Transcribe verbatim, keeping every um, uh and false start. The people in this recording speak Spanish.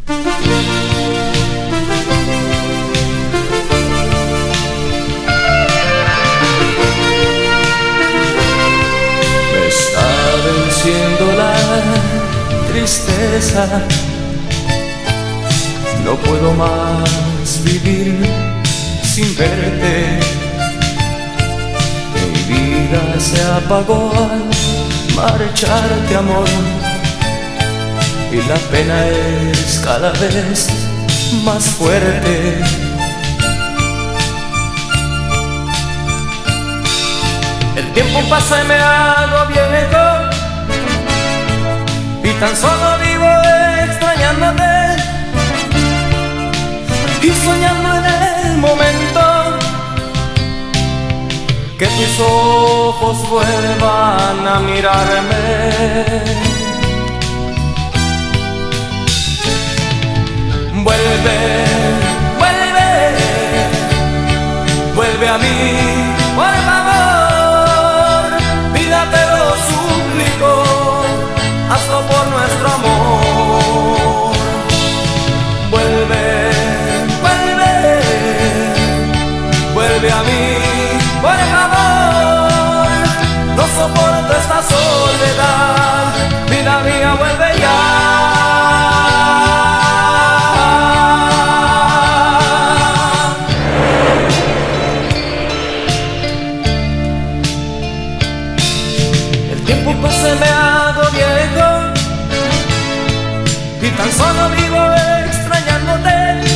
Me está venciendo la tristeza, no puedo más vivir sin verte. Mi vida se apagó al marcharte, amor, y la pena es cada vez más fuerte. El tiempo pasa y me hago viejo, y tan solo vivo extrañándote y soñando en el momento que tus ojos vuelvan a mirarme. Vuelve, vuelve, vuelve a mí, por favor, vida te lo suplico, hazlo por nuestro amor. Vuelve, vuelve, vuelve a mí, por favor, no soporto esta soledad, vida mía, vuelve ya. Me hago viejo y tan solo vivo extrañándote